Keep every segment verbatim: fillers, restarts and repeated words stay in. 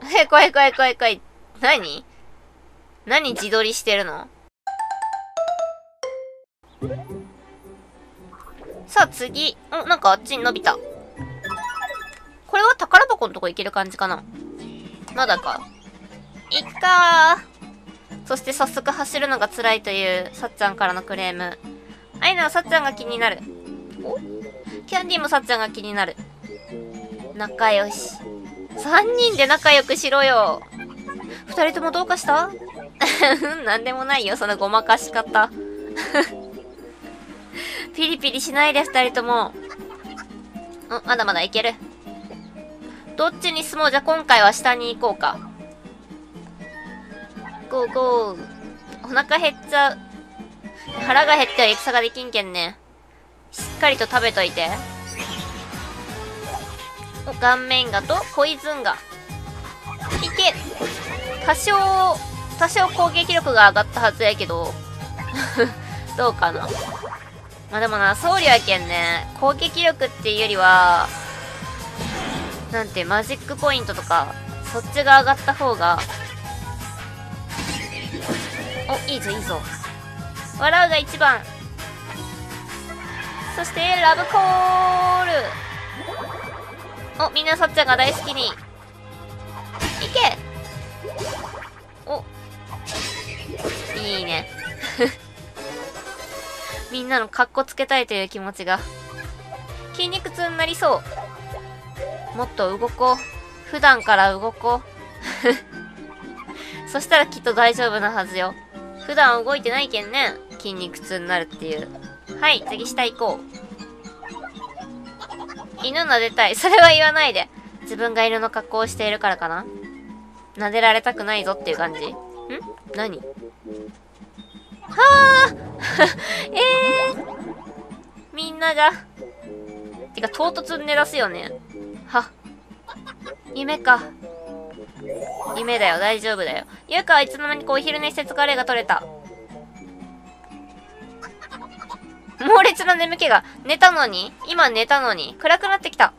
え、怖い怖い怖い怖い。何何自撮りしてるの？さあ次。ん、なんかあっちに伸びた。これは宝箱のとこ行ける感じかな？まだか。いっかー。そして早速走るのが辛いというさっちゃんからのクレーム。あいなはさっちゃんが気になる。お？キャンディーもさっちゃんが気になる。仲良し。三人で仲良くしろよ。二人ともどうかした？なんでもないよ、そのごまかし方。ピリピリしないで二人とも。ん、まだまだいける。どっちに進もう？じゃあ今回は下に行こうか。ゴーゴー。お腹減っちゃう。腹が減っては戦ができんけんね。しっかりと食べといて。お、顔面ガとポイズンガ。いけ！多少、多少攻撃力が上がったはずやけど。どうかな。まあでもな、僧侶やけんね。攻撃力っていうよりは、なんて、マジックポイントとか、そっちが上がった方が。お、いいぞいいぞ。笑うが一番。そして、ラブコール。お、みんなさっちゃんが大好きに。いけ！お。いいね。みんなのカッコつけたいという気持ちが。筋肉痛になりそう。もっと動こう。普段から動こう。そしたらきっと大丈夫なはずよ。普段動いてないけんね。筋肉痛になるっていう。はい、次下行こう。犬撫でたい。それは言わないで。自分が犬の格好をしているからかな。撫でられたくないぞっていう感じ。ん？何？はあえーみんなが。てか、唐突に寝出すよね。は。夢か。夢だよ、大丈夫だよ。ゆうかはいつの間にかお昼寝して疲れが取れた。猛烈な眠気が。寝たのに？今寝たのに暗くなってきた。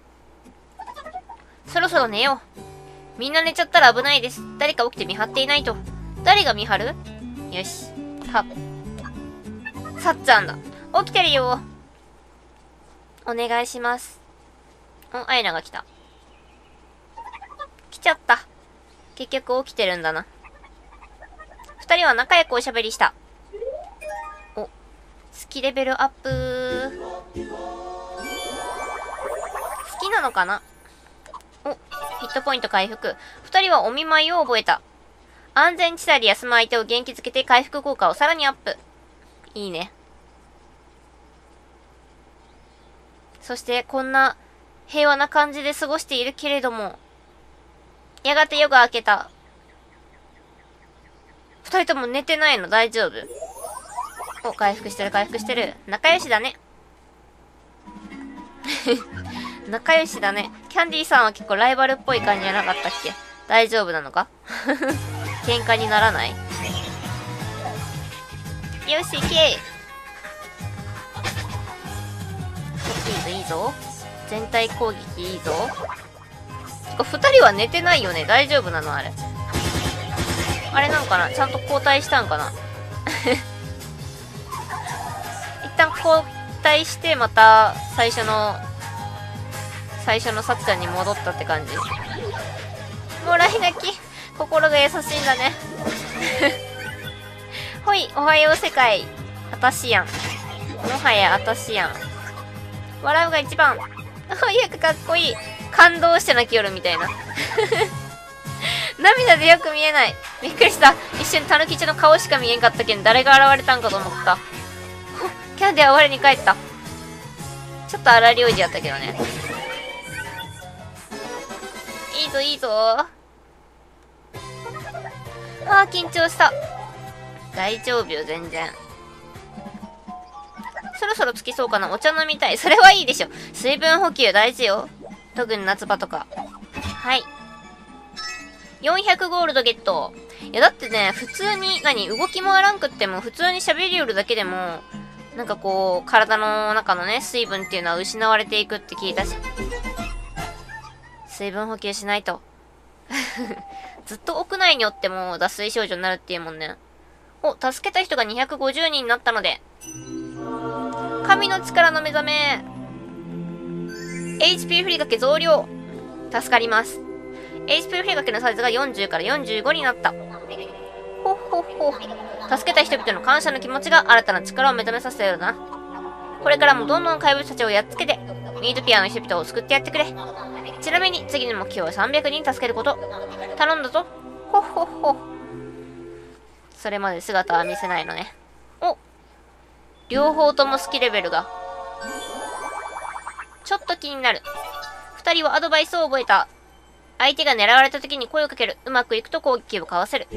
そろそろ寝よう。みんな寝ちゃったら危ないです。誰か起きて見張っていないと。誰が見張る？よし。は。さっちゃんだ。起きてるよ。お願いします。お、アイナが来た。来ちゃった。結局起きてるんだな。二人は仲良くおしゃべりした。お、好きレベルアップ。好きなのかな？お、ヒットポイント回復。二人はお見舞いを覚えた。安全地帯で休む相手を元気づけて回復効果をさらにアップ。いいね。そしてこんな平和な感じで過ごしているけれども、やがて夜が明けた。二人とも寝てないの？大丈夫？お、回復してる回復してる。仲良しだね。仲良しだね。キャンディーさんは結構ライバルっぽい感じじゃなかったっけ？大丈夫なのか？喧嘩にならない？よし、行け！いいぞいいぞ。全体攻撃いいぞ。てか、二人は寝てないよね。大丈夫なのあれ。あれなんかな？ちゃんと交代したんかな？一旦交代して、また最初の、最初のさっちゃんに戻ったって感じ。もらい泣き。心が優しいんだね。ほい、おはよう世界。あたしやん。もはやあたしやん。笑うが一番。あ、ゆうかかっこいい。感動して泣きよるみたいな。涙でよく見えない。びっくりした。一瞬たぬきちの顔しか見えんかったけん、誰が現れたんかと思った。キャンディは我に返った。ちょっと荒療治やったけどね。いいぞいいぞー。あー、緊張した。大丈夫よ、全然。そろそろ着きそうかな。お茶飲みたい。それはいいでしょ。水分補給大事よ。特に夏場とか。はい。よんひゃくゴールドゲット。いや、だってね、普通に、何、動き回らんくっても、普通に喋りよるだけでも、なんかこう、体の中のね、水分っていうのは失われていくって聞いたし。水分補給しないと。 ずっと屋内におっても脱水症状になるっていうもんね。お、助けた人がにひゃくごじゅうにんになったので。神の力の目覚め。エイチピー ふりかけ増量。助かります。エイチピー ふりかけのサイズがよんじゅうからよんじゅうごになった。ほっほっほ。助けた人々の感謝の気持ちが新たな力を目覚めさせたようだな。これからもどんどん怪物たちをやっつけて、ミートピアの人々を救ってやってくれ。ちなみに次の目標はさんびゃくにん助けること。頼んだぞ。ほっほっほ。それまで姿は見せないのね。お、両方とも好きレベルが。ちょっと気になる。二人はアドバイスを覚えた。相手が狙われた時に声をかける。うまくいくと攻撃をかわせる。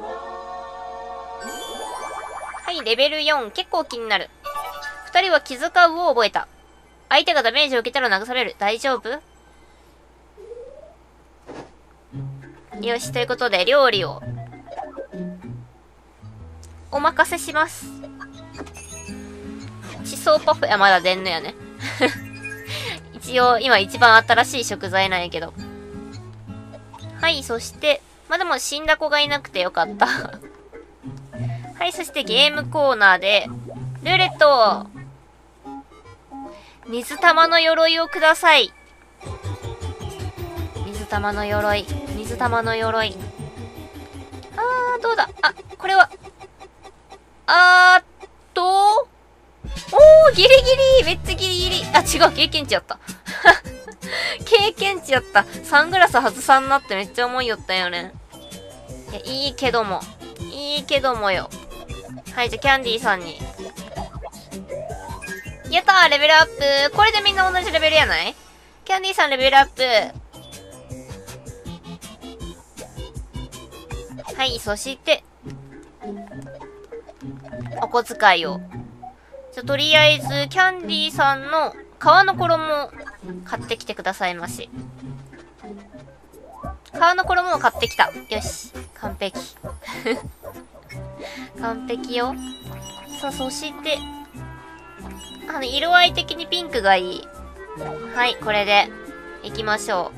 はい、レベルよん。結構気になる。二人は気遣うを覚えた。相手がダメージを受けたら慰める。大丈夫？よし、ということで、料理を。お任せします。地層パフェ、あ、まだ出んのやね。一応、今一番新しい食材なんやけど。はい、そして、まあ、でも死んだ子がいなくてよかった。はい、そしてゲームコーナーで、ルーレット水玉の鎧をください。水玉の鎧。水玉の鎧。あー、どうだ。あ、これは。あーっと。おー、ギリギリ。めっちゃギリギリ。あ、違う、経験値やった。経験値やった。サングラス外さんなってめっちゃ思いよったよね。いや、いいけども。いいけどもよ。はい、じゃあキャンディーさんに。やったー、レベルアップ。これでみんな同じレベルやない？キャンディーさんレベルアップ。はい、そして、お小遣いを。じゃ、とりあえず、キャンディーさんの皮の衣を買ってきてくださいまし。皮の衣を買ってきた。よし。完璧。完璧よ。さあ、そして、あの、色合い的にピンクがいい。はい、これで、行きましょ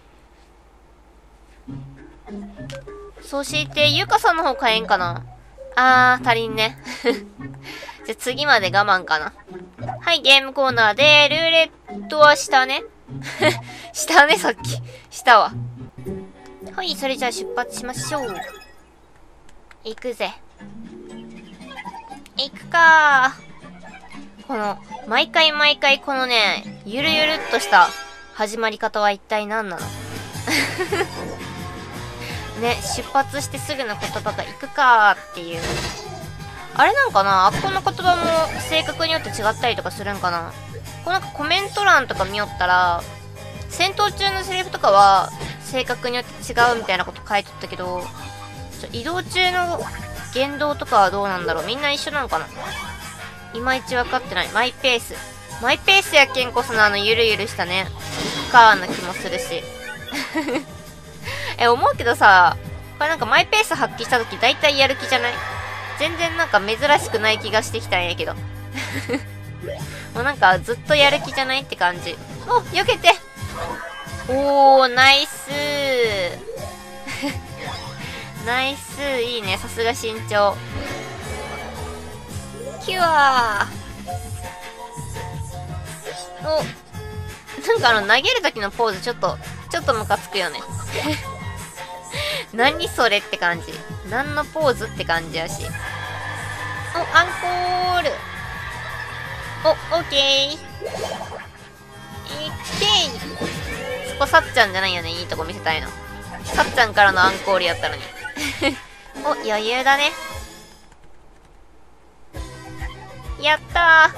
う。そして、ゆかさんの方買えんかな？あー、足りんね。じゃ、次まで我慢かな。はい、ゲームコーナーで、ルーレットは下ね。下ね、さっき。下は。はい、それじゃあ出発しましょう。行くぜ。行くかー。この、毎回毎回このね、ゆるゆるっとした始まり方は一体何なの？ね、出発してすぐの言葉が行くかーっていう。あれなんかな、あっこの言葉も性格によって違ったりとかするんかな。こうなんかコメント欄とか見よったら、戦闘中のセリフとかは性格によって違うみたいなこと書いとったけど、ちょ移動中の言動とかはどうなんだろう。みんな一緒なのかな。いまいち分かってない。マイペース。マイペースやけんこそのあのゆるゆるしたね、カーな気もするし。え、思うけどさ、これなんかマイペース発揮した時大体やる気じゃない？全然なんか珍しくない気がしてきたんやけど。もうなんかずっとやる気じゃないって感じ。お、避けて！おー、ナイスー。ナイスー、いいね。さすが身長。キュアー。お、なんかあの投げる時のポーズちょっと、ちょっとムカつくよね。何それって感じ。何のポーズって感じやし。お、アンコール。お、オッケー。いってー。そこさっちゃんじゃないよね。いいとこ見せたいの。さっちゃんからのアンコールやったのに。お、余裕だね。やった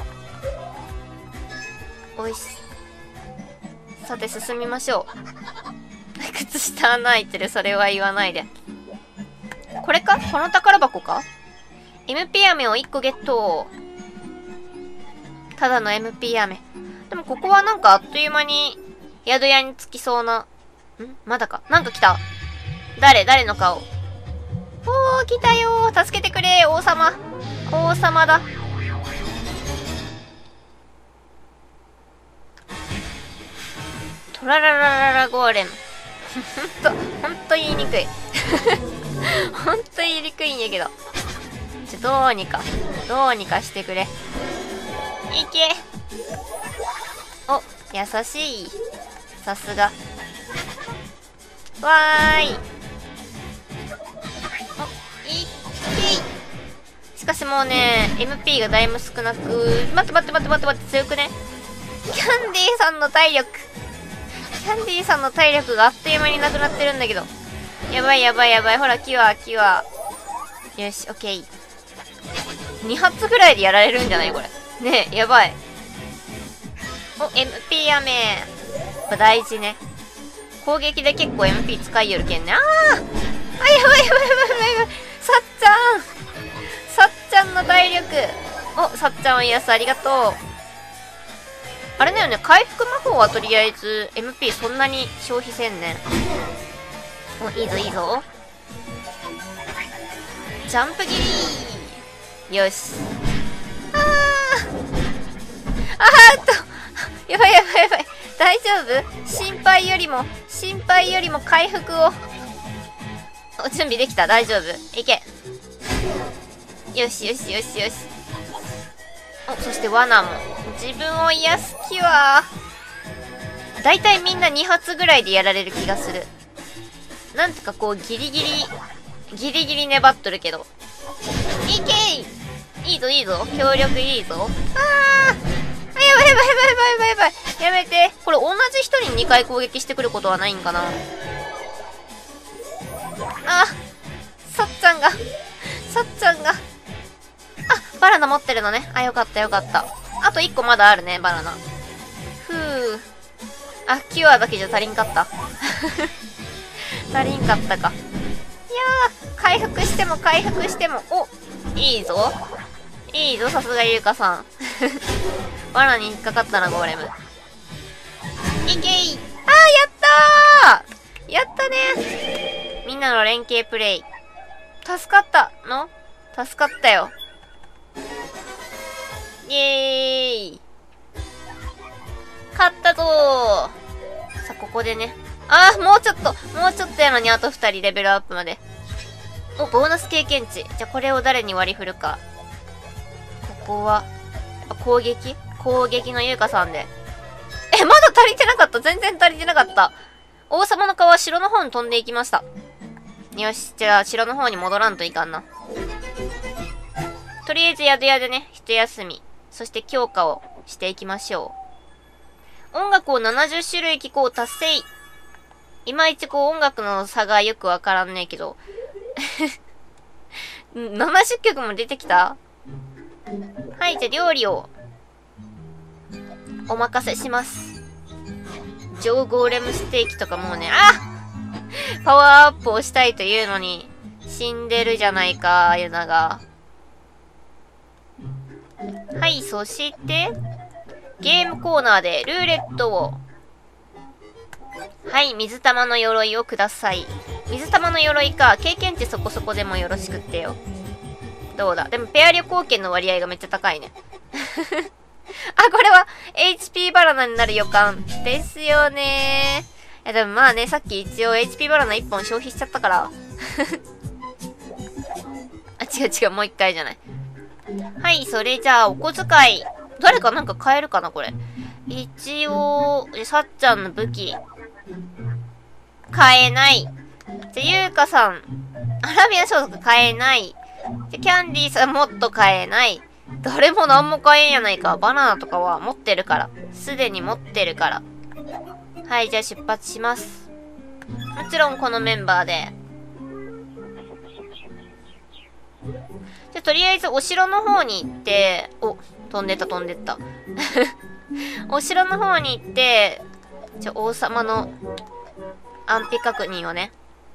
ー。おいし。さて、進みましょう。靴下穴開いてる。それは言わないで。これか？この宝箱か？ エムピー 飴をいっこゲット。ただの エムピー 飴。でもここはなんかあっという間に宿屋に着きそうな。ん？まだか。なんか来た。誰？誰の顔？おー、来たよー。助けてくれー、王様。王様だ。トラララララゴーレム。 ほんと、ほんと言いにくい。ほんと言いにくいんやけど。ちょ、どうにか、どうにかしてくれ。いけ。お、優しい。さすが。わーい。お、いっけい。しかしもうね、エムピー がだいぶ少なく、待って待って待って待って待って、強くね。キャンディーさんの体力。キャンディーさんの体力があっという間になくなってるんだけど。やばいやばいやばい。ほら、キュア、キュア。よし、オッケー。に発ぐらいでやられるんじゃないこれ。ねえ、やばい。お、エムピー 雨。これ大事ね。攻撃で結構 エムピー 使いよるけんね。あーあ、やばいやばいやばいやばいやばい。さっちゃんさっちゃんの体力。お、さっちゃんを癒す、ありがとう。あれだよね、回復魔法はとりあえず エムピー そんなに消費せんね。お、いいぞいいぞ。ジャンプ切り。よし。あーあーっとやばいやばいやばい。大丈夫？心配よりも心配よりも回復を。お、準備できた。大丈夫。いけ。よしよしよしよし。お、そして罠も。自分を癒す気は、だいたいみんなに発ぐらいでやられる気がする。なんとかこう、ギリギリ、ギリギリ粘っとるけど。いけい！いいぞいいぞ。協力いいぞ。あー！あ、やばいやばいやばいやばいやばい。やめて。これ同じ人ににかい攻撃してくることはないんかな。あ、さっちゃんが、さっちゃんが。あ、バナナ持ってるのね。あ、よかったよかった。あといっこまだあるね、バナナ。ふう。あ、キュアだけじゃ足りんかった。足りんかったか。いやー、回復しても回復しても、お、いいぞ。いいぞ、さすがゆうかさん。罠に引っかかったな、ゴーレム。いけい。あー、やったーやったね。みんなの連携プレイ。助かったの？助かったよ。イエーイ。勝ったぞー。さあ、ここでね。あー、もうちょっと、もうちょっとやのにあとふたりレベルアップまで。お、ボーナス経験値。じゃあ、これを誰に割り振るか。ここは、あ、攻撃攻撃のゆうかさんで。え、まだ足りてなかった。全然足りてなかった。王様の顔は城の方に飛んでいきました。よし、じゃあ、城の方に戻らんといかんな。とりあえず宿屋でね、一休み。そして強化をしていきましょう。音楽をななじゅっしゅるい聴こう達成。いまいちこう音楽の差がよくわからんねえけど。ななじゅっきょくも出てきた？はい、じゃあ料理をお任せします。上ゴーレムステーキとかもうね、あパワーアップをしたいというのに死んでるじゃないか、ユナが。はい、そしてゲームコーナーでルーレットを。はい、水玉の鎧をください。水玉の鎧か。経験値そこそこでもよろしくってよ。どうだ。でもペア旅行券の割合がめっちゃ高いね。あ、これは エイチピー バナナになる予感ですよね。いやでもまあね、さっき一応 エイチピー バナナいっぽん消費しちゃったから。あ、違う違う、もう一回じゃない。はい、それじゃあお小遣い。誰かなんか買えるかなこれ。一応、さっちゃんの武器。買えない。じゃあ、ゆうかさん。アラビア装束買えない。じゃあ、キャンディーさんもっと買えない。誰も何も買えんやないか。バナナとかは持ってるから。すでに持ってるから。はい、じゃあ出発します。もちろんこのメンバーで。じゃあ、とりあえずお城の方に行って、お、飛んでった飛んでった。お城の方に行って、じゃあ王様の安否確認をね。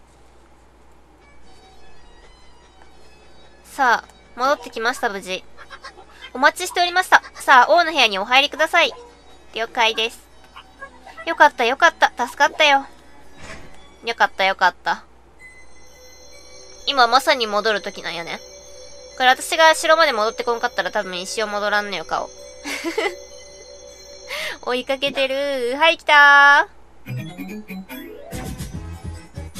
さあ、戻ってきました、無事。お待ちしておりました。さあ、王の部屋にお入りください。了解です。よかったよかった。助かったよ。よかったよかった。今まさに戻る時なんやね。これ私が城まで戻ってこんかったら多分一生戻らんのよ、顔。追いかけてる。はい、来たー。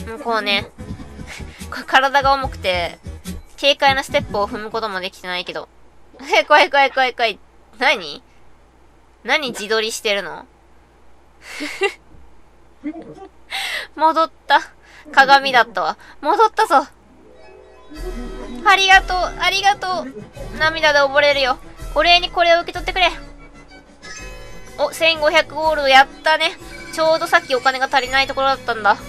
もうこうね、これ体が重くて、軽快なステップを踏むこともできてないけど。え、怖い怖い怖い怖い。何何自撮りしてるの戻った。鏡だったわ。戻ったぞ。ありがとう、ありがとう。涙で溺れるよ。お礼にこれを受け取ってくれ。お、せんごひゃくゴールドやったね。ちょうどさっきお金が足りないところだったんだ。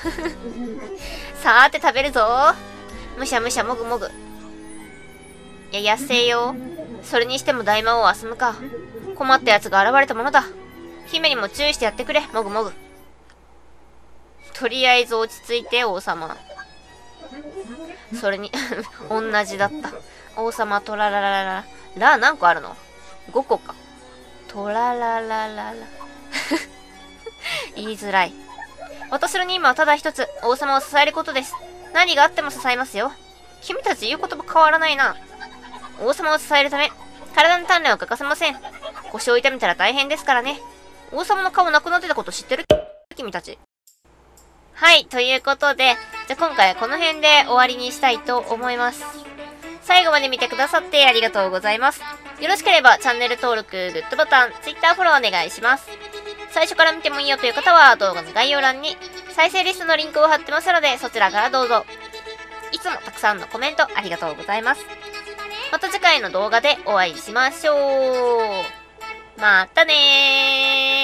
さーて食べるぞ。むしゃむしゃもぐもぐ。いや、安いよ。それにしても大魔王は済むか。困った奴が現れたものだ。姫にも注意してやってくれ、もぐもぐ。とりあえず落ち着いて、王様。それに、同じだった。王様、トラララララ。ラ何個あるの ?ご 個か。トラララララ。言いづらい。私の任務はただ一つ、王様を支えることです。何があっても支えますよ。君たち言うことも変わらないな。王様を支えるため、体の鍛錬は欠かせません。腰を痛めたら大変ですからね。王様の顔なくなってたこと知ってる？君たち。はい、ということで、じゃあ今回はこの辺で終わりにしたいと思います。最後まで見てくださってありがとうございます。よろしければチャンネル登録、グッドボタン、Twitter フォローお願いします。最初から見てもいいよという方は動画の概要欄に再生リストのリンクを貼ってますのでそちらからどうぞ。いつもたくさんのコメントありがとうございます。また次回の動画でお会いしましょう。またねー。